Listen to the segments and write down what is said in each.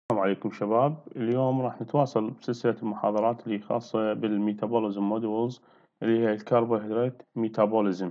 السلام عليكم شباب. اليوم راح نتواصل بسلسلة المحاضرات اللي خاصة بالميتابوليزم مودولز اللي هي الكربوهيدرات ميتابوليزم.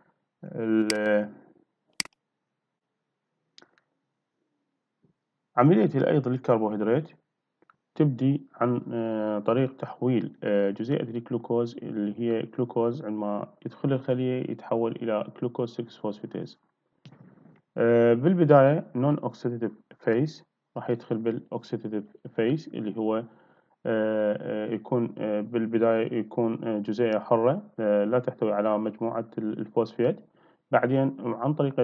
عملية الأيض للكربوهيدرات تبدي عن طريق تحويل جزيئة الجلوكوز اللي هي جلوكوز عندما يدخل الخلية يتحول إلى جلوكوز 6 فوسفاتيز. بالبداية نون أوكسيديتيف فيس راح يدخل بالأوكسيديتيف فيس اللي هو يكون بالبداية يكون جزيئة حرة لا تحتوي على مجموعة الفوسفات. بعدين عن طريق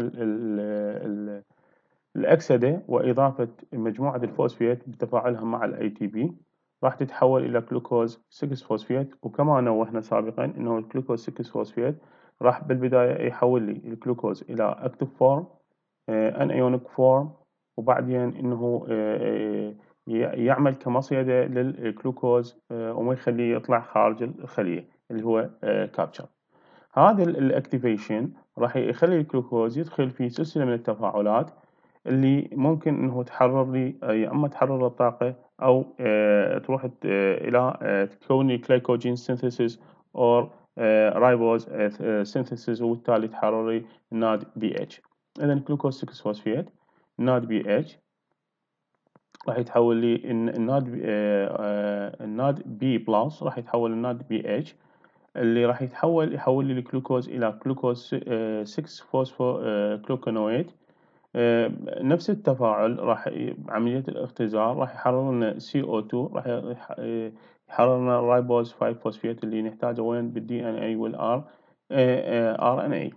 الأكسدة وإضافة مجموعة الفوسفات بتفاعلها مع ال ATP راح تتحول إلى جلوكوز 6 فوسفات. وكما نوهنا سابقا أنه الجلوكوز 6 فوسفات راح بالبداية يحول لي الجلوكوز إلى أكتف فورم انيونيك فورم، وبعدين انه يعمل كمصيدة للجلوكوز وما يخليه يطلع خارج الخلية اللي هو كابتشر. هذا الاكتيفيشن راح يخلي الجلوكوز يدخل في سلسلة من التفاعلات اللي ممكن انه تحرر لي يا اما تحرر الطاقة او تروح الى تكون الجلايكوجين سينثيسيس او رايبوز سينثيسيس، وبالتالي تحرر لي الناد بي اتش. اذا جلوكوز 6 فوسفات ناد بي اتش راح يتحول لي الناد بي بلس راح يتحول الناد بي اتش اللي راح يحول لي الجلوكوز الى جلوكوز 6 فوسفو جلوكونويد. نفس التفاعل عملية الاختزال راح يحرر لنا CO2، راح يحرر لنا الرايبوز 5 فوسفات اللي نحتاجه وين بالدي ان اي والار ار ان اي.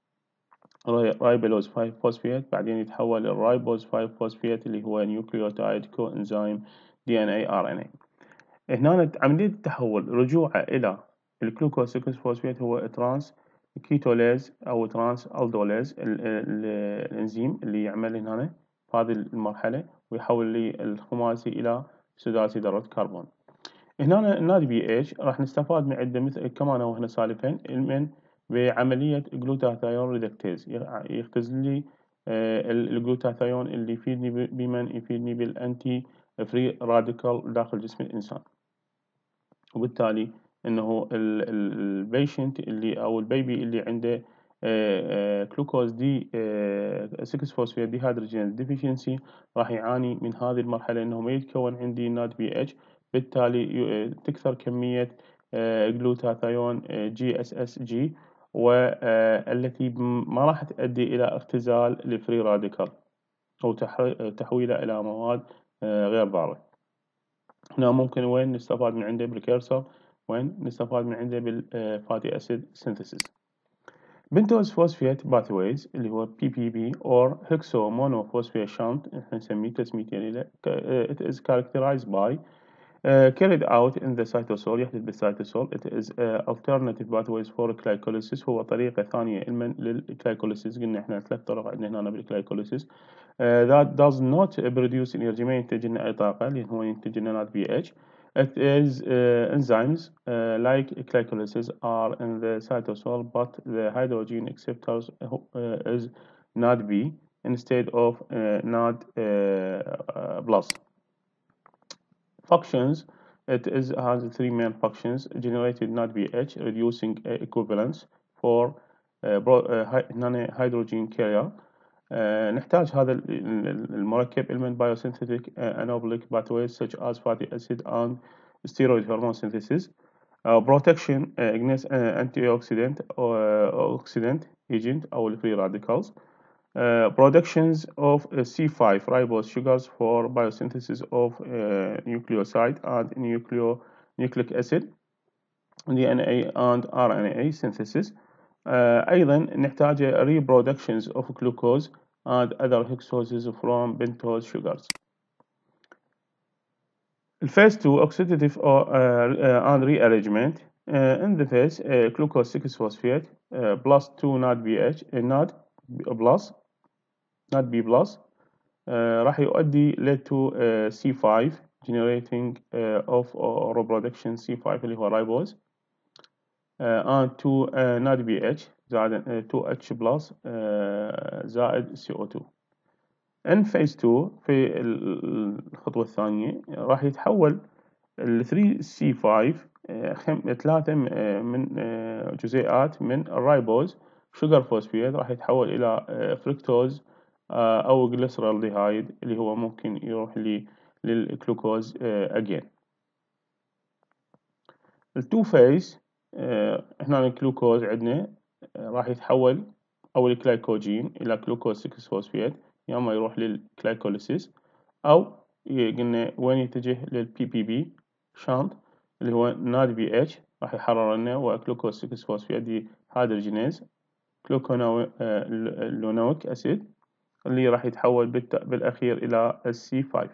رايبوز 5 فوسفات بعدين يتحول الرايبوز 5 فوسفات اللي هو نيوكليوتايد كو انزيم دي ان اي ار ان اي. هنا عملية التحول رجوعه إلى الجلوكوز 6 فوسفات هو ترانس كيتوليز أو ترانس ألدوليز الإنزيم اللي يعمل هنا في هذه المرحلة ويحول لي الخماسي إلى سداسي ذرة كربون. هنا النادي بي اتش راح نستفاد من عدة مثل كما نوهنا سالفا من بعملية جلوتاثيون ريدكتيز يختزل لي الجلوتاثيون اللي يفيدني بمن يفيدني بالأنتي فري راديكال داخل جسم الإنسان. وبالتالي انه البيشنت اللي او البيبي اللي عنده جلوكوز دي 6 فوسفات دي هيدروجين ديفيشنسي راح يعاني من هذه المرحله انه ما يتكون عندي ناد بي اتش. بالتالي تكثر كميه جلوتاثيون جي اس اس جي، والتي ما راح تؤدي الى اختزال الفري راديكال او تحويله الى مواد غير ضاره. هنا ممكن وين نستفاد من عنده بالكيرسر، وين نستفاد من عنده بالفاتي اسيد سينثيسيس. بنتوز فوسفيت باثويز اللي هو بي بي بي or هيكسو مونو فوسفيت شانت احنا نسميه تسميتين له it is characterized by carried out in the cytosol يحدث بالسيتوسول. it is alternative pathways for glycolysis هو طريقة ثانية للجلايكوليسيس. قلنا احنا ثلاث طرق عندنا هنا بالجلايكوليسيس. that does not produce energy ما ينتج لنا أي طاقة لأن هو ينتج لنا NADPH. It is enzymes like glycolysis are in the cytosol, but the hydrogen acceptors is NADP instead of NAD plus. Functions, has three main functions: generated NADPH, reducing equivalence for hydrogen carrier. نحتاج هذا المركب element biosynthetic anabolic pathways such as fatty acid and steroid hormone synthesis. Protection against antioxidant or oxidant agent أو free radicals. Productions of C5 ribose sugars for biosynthesis of nucleoside and nucleic acid, DNA and RNA synthesis. أيضا نحتاج reproductions of glucose and other hexoses from pentose sugars. Phase 2 oxidative and rearrangement. In the phase glucose 6 phosphate plus 2 NADPH NAD plus NADP plus راح يؤدي lead to C5 generating of reproduction C5 اللي هو ribose and 2 NADPH زائد 2H plus زائد CO2. ان فيز 2 في الخطوة الثانية راح يتحول ال 3C5 ثلاثة من جزيئات من الرايبوز شوجر فوسفيت راح يتحول إلى فركتوز أو جليسرالديهايد اللي هو ممكن يروح للجلوكوز again. التو فيز هنا الجلوكوز عندنا راح يتحول أو الجلايكوجين إلى جلوكوز 6 فوسفيت، يا أما يروح للجلايكوليسيس أو قلنا وين يتجه للبي بي بي شانت اللي هو ناد بي اتش راح يحرر لنا وجلوكوز 6 فوسفيت دي هيدروجينيز لونويك أسيد اللي راح يتحول بالأخير إلى السي 5.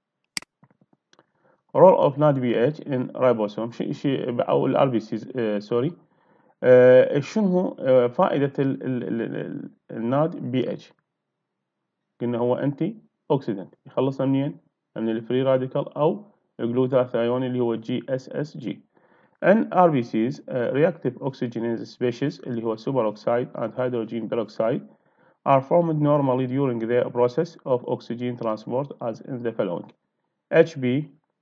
role of NADPH in ribosome شيء أو الار بي سي سوري. شنو فائدة الناد بي اتش؟ قلنا هو انتي اوكسيدنت، يخلصنا منين؟ من الفري راديكال او الجلوتاثيون اللي هو جي اس اس جي. ان ار بي سيز reactive oxygenase species اللي هو super oxide and hydrogen peroxide are formed normally during the process of oxygen transport as in the following. HB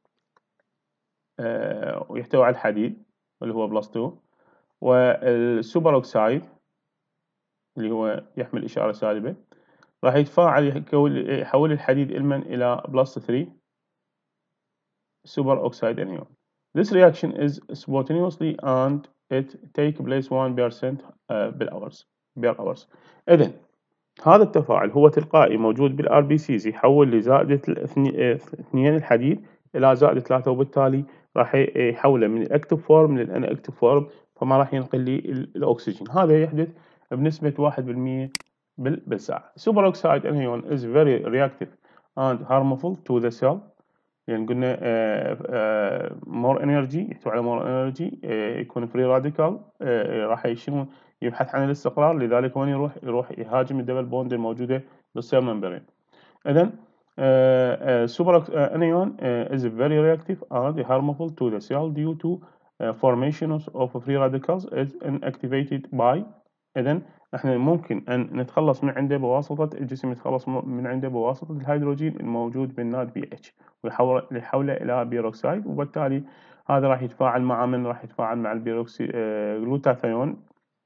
ويحتوي على الحديد اللي هو بلس 2، والسوبر اوكسايد اللي هو يحمل إشارة سالبة راح يتفاعل يحول الحديد إلمن إلى بلس 3 super oxide anion. This reaction is spontaneously and it take place 1% per hours. إذن هذا التفاعل هو تلقائي موجود بالار بي سيز يحول لزائدة 2 الحديد إلى زائدة 3 وبالتالي راح يحوله من الأكتف فورم للأن أكتف فورم فما راح ينقل لي الأكسجين. هذا يحدث بنسبة 1% بالساعة. Super oxide anion is very reactive and harmful to the cell. يعني قلنا more energy يحتوي على more energy يكون free radical راح شنو يبحث عن الاستقرار، لذلك وين يروح يهاجم الدبل بوند الموجودة بالسيل ممبرين. إذن super anion is very reactive and harmful to the cell due to formation of free radicals is inactivated by. إذن احنا ممكن أن نتخلص من عنده بواسطة الجسم يتخلص من عنده بواسطة الهيدروجين الموجود بالناد بي اتش ويحوله إلى بيروكسيد، وبالتالي هذا راح يتفاعل مع من راح يتفاعل مع البيروكسي جلوتاثيون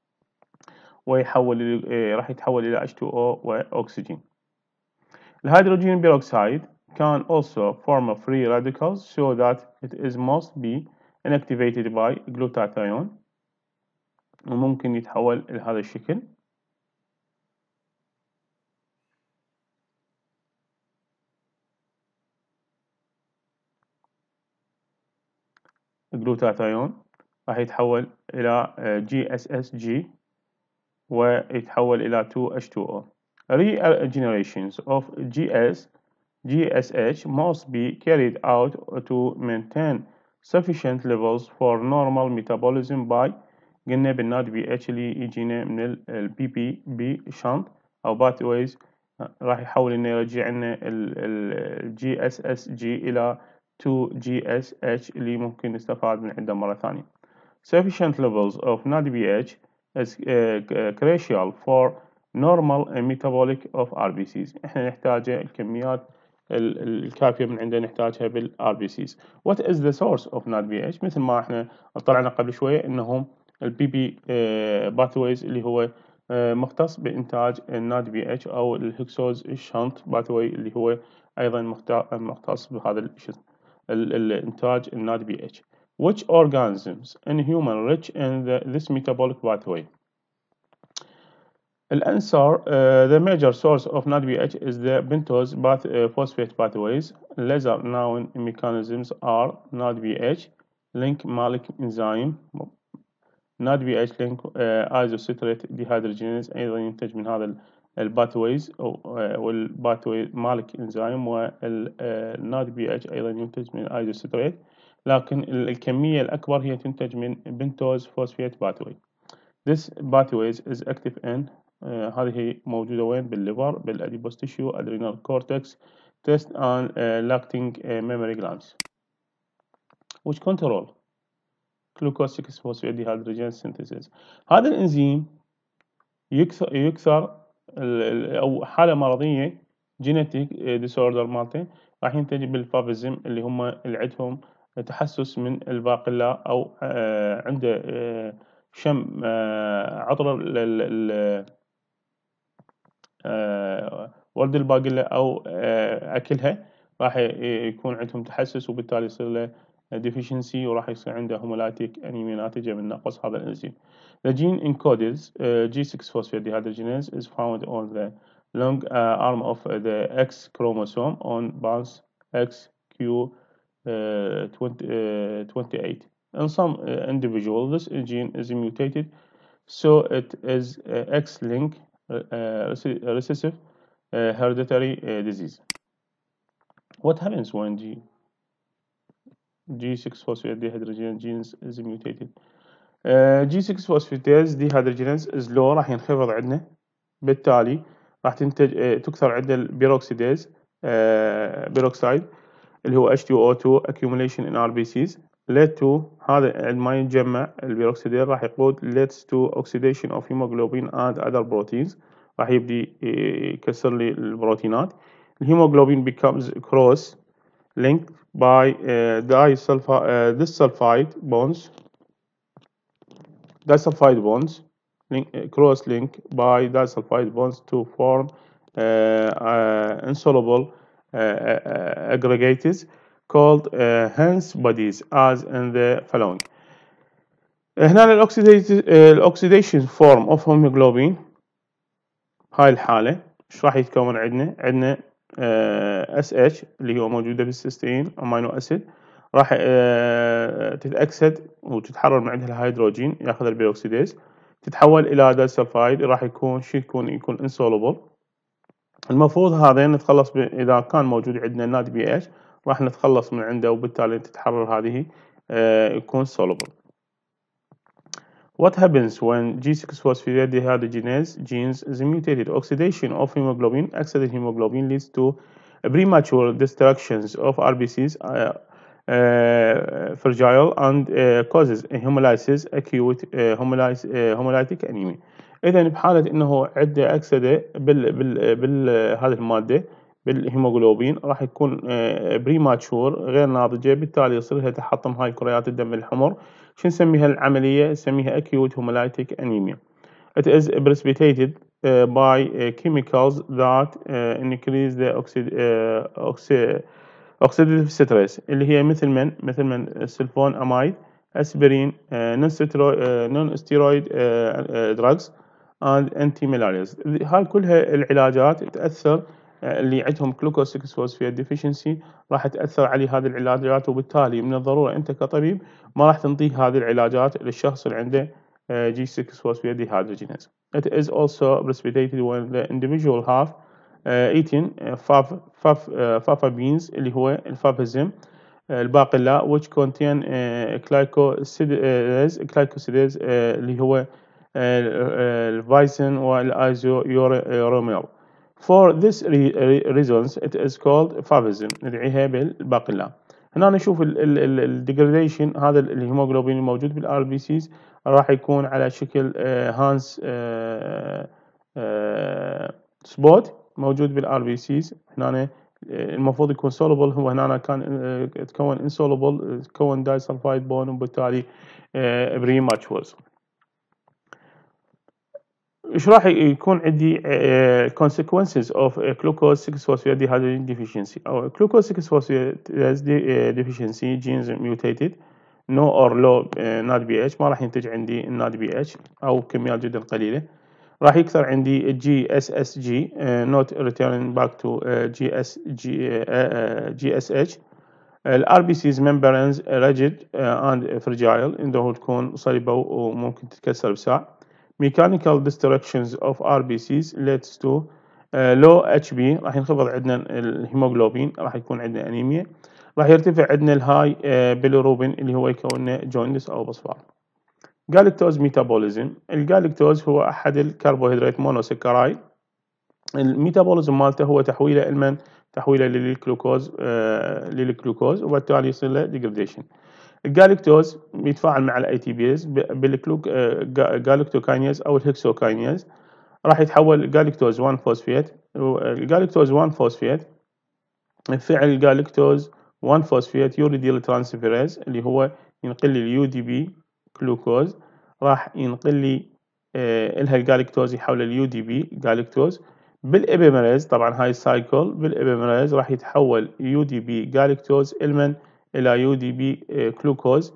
ويحول راح يتحول إلى H2O وأكسجين. الهيدروجين بيروكسيد can also form free radicals so that it is must be inactivated by glutathione وممكن يتحول إلى هذا الشكل. الجلوتاثيون راح يتحول إلى GSSG ويتحول إلى 2H2O. Regenerations of GSH must be carried out to maintain sufficient levels for normal metabolism by قلنا بالناد بي اتش اللي يجينا من البي بي بي شنط او باثويز راح يحول انه يرجع لنا الجي اس اس جي الى 2 جي اس اتش اللي ممكن نستفاد من عنده مرة ثانية. Sufficient levels of NADPH is crucial for normal metabolic of RBCs. احنا نحتاج الكميات الكافية من عندنا نحتاجها بالار بي سيز. What is the source of NADPH؟ مثل ما احنا طلعنا قبل شوية انهم البي بي باثويز اللي هو مختص بإنتاج الناد بي اتش أو الهكسوز الشنط باثوي اللي هو أيضا مختص بهذا الإنتاج الناد بي اتش. Which organisms in human rich in this metabolic pathway? The answer, the major source of NADPH is the pentose phosphate pathways. Lesser known mechanisms are NADPH link malic enzyme, NADPH link isocitrate dehydrogenase أيضا ينتج من هذا الباثويز والباثوي مالك انزيم، والناد بي اتش ايضا ينتج من ايزوستريت، لكن الكمية الأكبر هي تنتج من بنتوز فوسفيت باثوي. This pathways is active in هذه موجودة وين؟ بالليفر، بالاديبوس تيشو، adrenal cortex, test and lacting mammary glands. Which control glucose 6 phosphate dehydrogenase synthesis. هذا الانزيم يكثر أو حالة مرضية جينيتيك ديسوردر مالته راح ينتج بالفافيزم اللي هم اللي عندهم تحسس من الباقلاء أو عنده شم عطر ورد الباقلة أو أكلها راح يكون عندهم تحسس وبالتالي يصير له deficiency وراح يصير عنده هومولاتيك أنيميا ناتجة من نقص هذا الإنزيم. The gene encodes G6-phosphate dehydrogenase is found on the long arm of the X chromosome on base XQ28. In some individuals, this gene is mutated, so it is X-linked recessive hereditary disease. What happens when G6-phosphate dehydrogenase genes is mutated? G6-phosphatase dehydrogenase is low راح ينخفض عندنا، بالتالي راح تنتج تكثر عندنا البيروكسيداز بيروكسايد اللي هو H2O2 accumulation in RBCs led to هذا عندما يتجمع البيروكسيداز راح يقود leads to oxidation of hemoglobin and other proteins راح يبدي يكسر لي البروتينات. الهيموغلوبين becomes cross linked by disulfide bonds cross linked by disulfide bonds to form insoluble aggregates called Hence bodies as in the following. هنا الاكسيديشن فورم اوف هيموجلوبين هاي الحالة ايش راح يتكون عندنا SH اللي هو موجودة بالسيستين امينو اسيد راح تتأكسد وتتحرر من عندها الهيدروجين ياخذ البيروكسيديز تتحول الى دايسلفايد راح يكون يكون insoluble. المفروض هذا نتخلص اذا كان موجود عندنا ناد بي اتش راح نتخلص من عنده وبالتالي تتحرر هذه يكون soluble. What happens when G6-phosphate dehydrogenase genes is mutated? Oxidation of hemoglobin, oxidized hemoglobin leads to premature destructions of RBCs, fragile, and causes hemolysis, acute hemolytic anemia. إذا بحالة إنه عنده أكسدة هذه المادة بالهيموغلوبين راح يكون بريماتشور غير ناضجة، بالتالي يصير لها تحطم هاي كريات الدم الحمر. شو نسميها العملية؟ نسميها acute hemolytic anemia. It is precipitated by chemicals that increase the oxidative stress اللي هي مثل من السلفون أمايد، أسبرين، non steroid drugs and anti malarials. هاي كلها العلاجات تأثر اللي عندهم glucose 6-phosphate deficiency راح تأثر عليه هذه العلاجات، وبالتالي من الضرورة أنت كطبيب ما راح تنطيه هذه العلاجات للشخص اللي عنده G6-phosphate dehydrogenase. It is also precipitated when the individual have eaten fava beans اللي هو الفافيزم الباقلاء which contain glycosides اللي هو الفايسين والايزويوريميل. For this reasons it is called favism ندعيها بالباقلاء. هنا نشوف الديجراديشن هذا الهيموغلوبين الموجود بالار بي سيز راح يكون على شكل هانس سبوت موجود بالار بي سيز. هنا المفروض يكون soluble، هو هنا كان تكون insoluble تكون دايسلفايد بون وبالتالي بريماتشورز. ايش راح يكون عندي consequences of glucose 6-phosphate dehydrogenase deficiency او glucose 6-phosphate deficiency genes mutated no or low NAD BH ما راح ينتج عندي الناد بي اتش او كميات جدا قليله. راح يكثر عندي جي اس اس جي not returning back to جي اس اتش. الار بي سيز membranes rigid and fragile انه تكون صلبه وممكن تتكسر بساعة. Mechanical destructions of RBCs leads to low HB راح ينخفض عندنا الهيموغلوبين راح يكون عندنا أنيميا. راح يرتفع عندنا الهاي بيليروبين اللي هو يكون لنا جوندس أو بصفار. جالكتوز ميتابوليزم. الجالكتوز هو أحد الكربوهيدرات مونوسكرايد. الميتابوليزم مالته هو تحويله للجلوكوز وبالتالي يصير له ديجراديشن. الجالكتوز بيتفاعل مع الاي تي بيز بالجالكتوكاينيز او الهكسوكاينيز راح يتحول جالكتوز 1 فوسفيت. الجالكتوز 1 فوسفيت فعل الجالكتوز 1 فوسفيت يوريديل ترانسفيريز اللي هو ينقل لي اليو دي بي جلوكوز، راح ينقل لي إلها الجالكتوز يحول اليو دي بي جالكتوز. بالإبيميريز طبعا هاي السايكل بالإبيميريز راح يتحول يو دي بي جالكتوز إلى يو دي بي جلوكوز.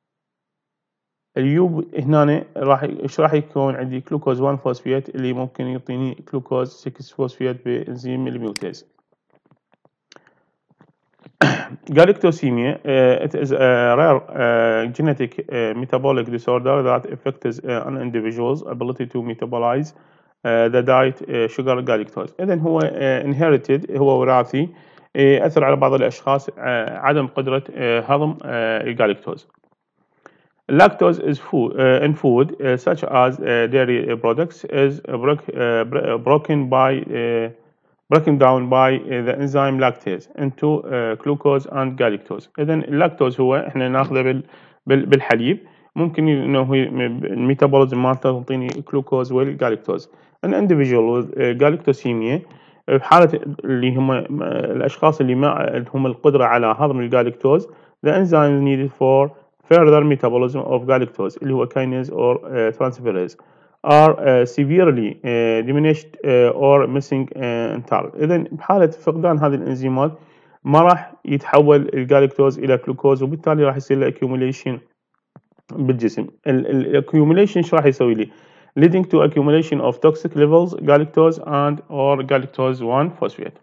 اليو هنا ايش راح يكون عندي جلوكوز 1 فوسفيت اللي ممكن يعطيني جلوكوز 6 فوسفيت بانزيم الميوتيز. Galactosemia, it is a rare genetic metabolic disorder that affects an individual's ability to metabolize the diet sugar galactose. إذن هو inherited، هو وراثي، يأثر على بعض الأشخاص عدم قدرة هضم الجالكتوز. Lactose is food in food such as dairy products is broken down by the enzyme lactase into glucose and galactose. إذا اللاكتوز هو إحنا ناخذه بالحليب، ممكن إنه الميتابوليزم مالته تعطيني glucose والجالكتوز. An individual with galactosemia بحالة اللي هم الأشخاص اللي ما هم القدرة على هضم الجالكتوز، the enzyme needed for further metabolism of galactose اللي هو kinase or transferase are severely diminished or missing entirely. إذا بحالة فقدان هذه الإنزيمات ما راح يتحول الجالكتوز إلى جلوكوز، وبالتالي راح يصير له accumulation بالجسم. accumulation ايش راح يسوي لي؟ leading to accumulation of toxic levels galactose and or galactose 1 phosphate.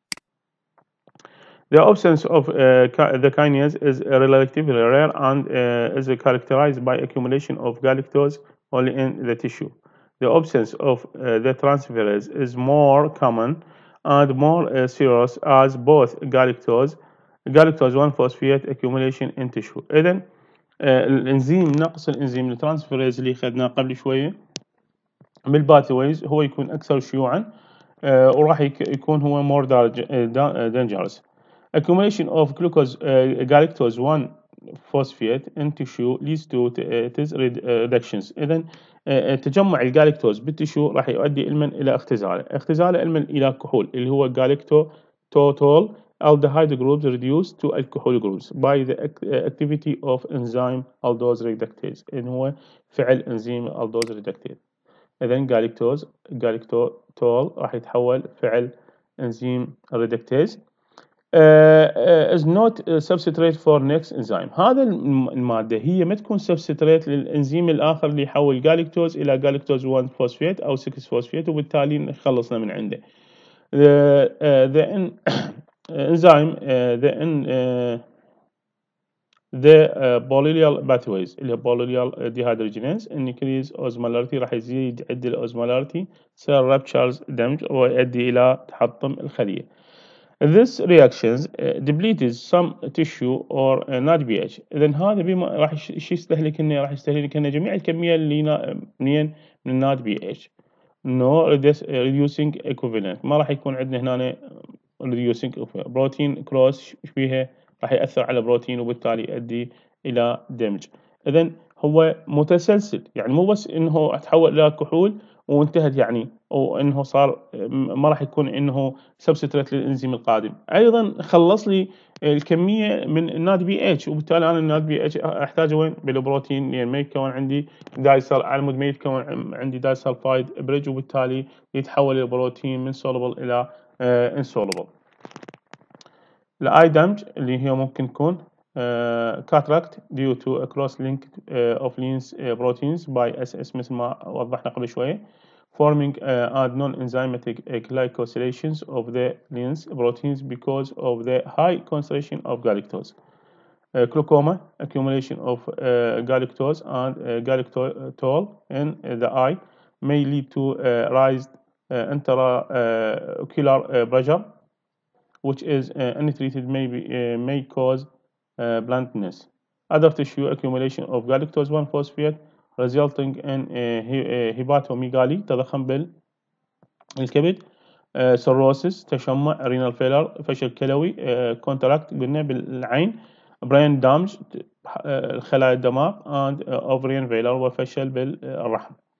The absence of the kinase is relatively rare and is characterized by accumulation of galactose only in the tissue. The absence of the transferase is more common and more serious as both galactose 1 phosphate accumulation in tissue. إذن الإنزيم نقص الإنزيم الترانسفيريز اللي أخذناه قبل شوية بالباثويز هو يكون أكثر شيوعا وراح يكون هو more dangerous. Accumulation of glucose galactose 1 phosphate in tissue leads to reductions. إذن تجمع الجالكتوز بالتشو راح يؤدي إلى اختزاله إلى كحول اللي هو galactose aldehyde groups reduced to alcohol groups by the activity of enzyme aldose reductase. إن هو فعل إنزيم aldose reductase. إذن galactose راح يتحول فعل إنزيم reductase is not substrate for next enzyme. هذا المادة هي ما تكون substrate للإنزيم الآخر اللي يحول جالكتوز إلى جالكتوز 1 فوسفيت أو 6 فوسفيت، وبالتالي نخلصنا من عنده. The enzyme the polylyl pathways اللي هي polylyl dehydrogenase increase osmolarity راح يزيد عد الأوزمولاريتي cell ruptures دمج ويؤدي إلى تحطم الخلية. This reactions depletes some tissue or NAD pH. إذن هذا بما راح يستهلك لنا جميع الكمية اللي منين من NAD pH. No reducing equivalent، ما راح يكون عندنا هنا reducing بروتين كروس بيها راح يأثر على بروتين وبالتالي يؤدي إلى دمج. إذن هو متسلسل، يعني مو بس إنه تحول إلى كحول وانتهت يعني، او انه صار ما راح يكون انه سبستريت للانزيم القادم، ايضا خلص لي الكميه من الناد بي اتش، وبالتالي انا الناد بي اتش احتاجه وين؟ بالبروتين، لان ما يتكون عندي دايسل على مود ما يتكون عندي دايسلفايد بريدج، وبالتالي يتحول البروتين من soluble الى insoluble. الاي دمج اللي هي ممكن تكون cataract due to a cross link of lens proteins by SS مثل ما وضحنا قبل شوية forming and non-enzymatic glycosylations of the lens proteins because of the high concentration of galactose. Glaucoma, accumulation of galactose and galactose in the eye may lead to raised intraocular pressure, which is untreated may cause blindness. Other tissue accumulation of galactose 1 phosphate resulting in hepatomegaly تضخم بالكبد، cirrhosis تشمع، renal failure فشل كلوي، cataract قلنا بالعين، brain damage خلايا الدماغ، and ovarian failure وفشل بالرحم.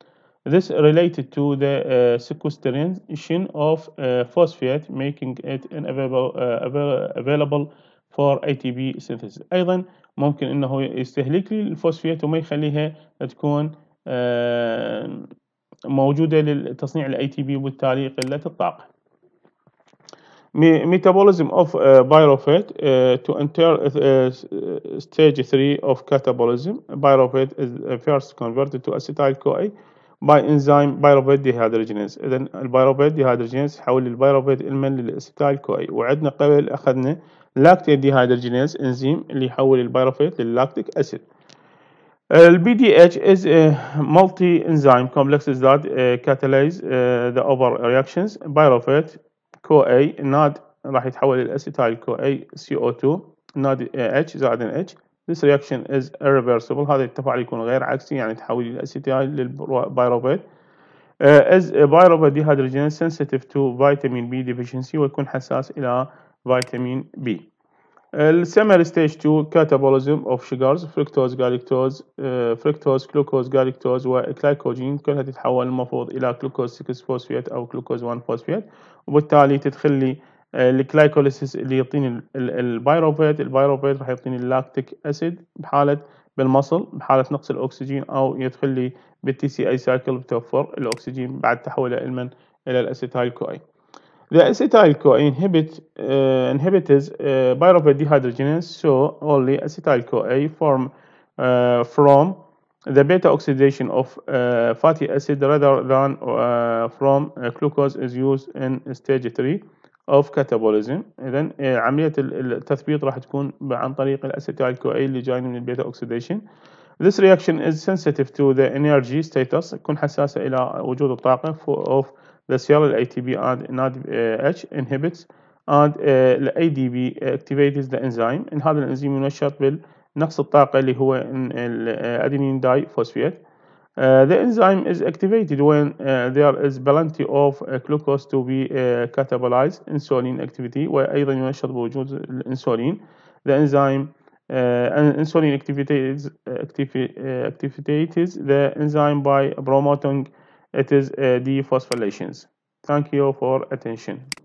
This related to the sequestration of phosphate, making it available for ATP synthesis. أيضا ممكن إنه يستهلك لي الفوسفات وما يخليها تكون موجودة لتصنيع ال ATP وبالتالي قلة الطاقة. Metabolism of pyruphate to enter stage 3 of catabolism. Pyruphate is first converted to acetyl-CoA by enzyme pyruvate dehydrogenase. إذا البيروفيت dehydrogenase يحول البيروفيت المن للأسيتايل-CoA. وعندنا قبل أخذنا لاكتيت dehydrogenase انزيم اللي يحول البيروفيت لللاكتيك أسيد. الBDH is a multi-enzyme complexes that catalyze the overreactions. Pyruvate CoA NAD راح يتحول للأسيتايل CoA CO2 NAD H زائد H. This reaction is irreversible. هذا التفاعل يكون غير عكسي يعني تحول الأسيتايل للبيروفيت. As pyruvate dehydrogenase sensitive to vitamin B deficiency ويكون حساس إلى فيتامين B. السمر ستيج 2 catabolism of sugars فركتوز galactose فركتوز جلوكوز galactose وجلايكوجين كلها تتحول المفروض إلى جلوكوز 6 فوسفات أو جلوكوز 1 فوسفات وبالتالي تدخل لي الجلايكوليسيس اللي يعطيني البيروفيت راح يعطيني اللاكتيك أسيد بحالة بالمصل بحالة نقص الأكسجين أو يدخل لي بالتي سي أي سايكل بتوفر الأكسجين بعد تحوله إلى الأسيتايل كوي. The acetyl-CoA inhibits pyruvate dehydrogenase, so only acetyl-CoA form from the beta oxidation of fatty acid rather than from glucose is used in stage 3 of catabolism. إذن عملية التثبيط راح تكون عن طريق الأسيتايل-CoA اللي جاي من البيتا oxidation. This reaction is sensitive to the energy status. تكون حساسة إلى وجود الطاقة of the cell ATP and NADH inhibits and ADP activates the enzyme. إن هذا الإنزيم ينشط بالنقص الطاقة اللي هو الأدينين داي فوسفات. The enzyme is activated when there is plenty of glucose to be catabolized. Insulin activity وأيضا ينشط بوجود الإنسولين. The enzyme insulin activates the enzyme by promoting its dephosphorylation. Thank you for attention.